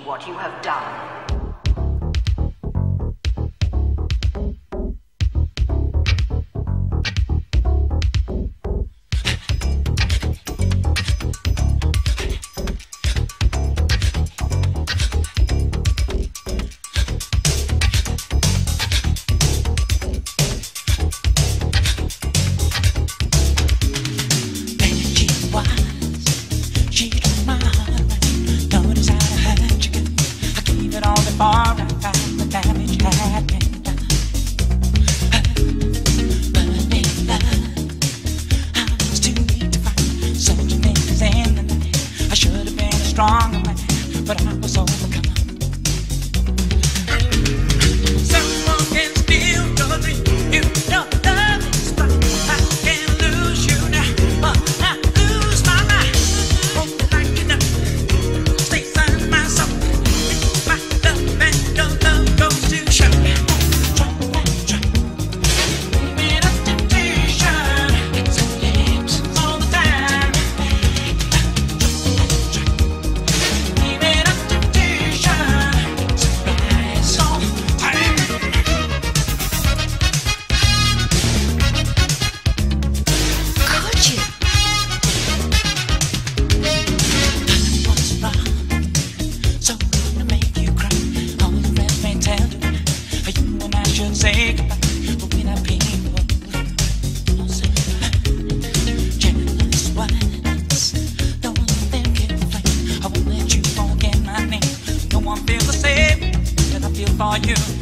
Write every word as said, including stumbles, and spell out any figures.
what you have done. Stronger man, but I was overcome. Someone can steal your dream. You know love is fine. I can lose you now, but I lose my mind. Hope like you know, stay inside my soul. My love and your love goes to show. Try, try, maybe that's temptation. It's a lips all the time. Say goodbye, but we're not people. Jealous ones, don't let them get afraid. I won't let you forget my name. No one feels the same that I feel for you.